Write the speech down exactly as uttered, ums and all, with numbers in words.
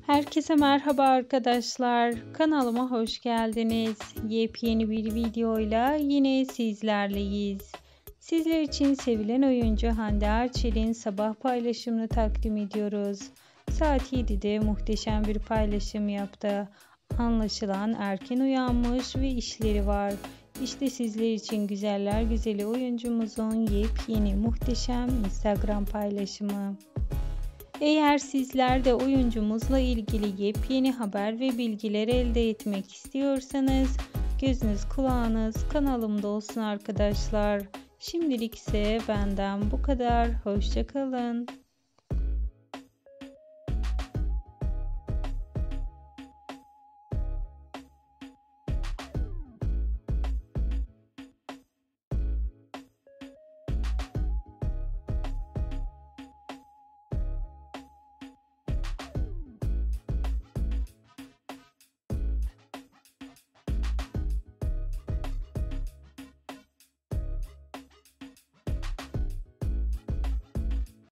Herkese merhaba arkadaşlar. Kanalıma hoş geldiniz. Yepyeni bir videoyla yine sizlerleyiz. Sizler için sevilen oyuncu Hande Erçel'in sabah paylaşımını takdim ediyoruz. Saat yedide muhteşem bir paylaşım yaptı. Anlaşılan erken uyanmış ve işleri var. İşte sizler için güzeller güzeli oyuncumuzun yepyeni muhteşem Instagram paylaşımı. Eğer sizler de oyuncumuzla ilgili yepyeni haber ve bilgiler elde etmek istiyorsanız gözünüz kulağınız kanalımda olsun arkadaşlar. Şimdilik ise benden bu kadar. Hoşça kalın.